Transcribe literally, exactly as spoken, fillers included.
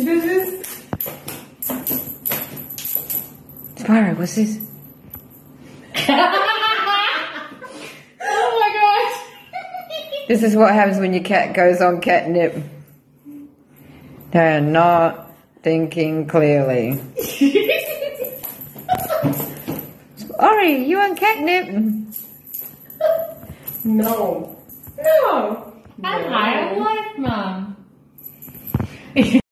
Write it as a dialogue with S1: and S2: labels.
S1: This is...
S2: Spyro, what's this?
S1: Oh my gosh!
S2: This is what happens when your cat goes on catnip. They're not thinking clearly. Ori, you on catnip?
S1: No. No.
S3: I'm high on life, Mom.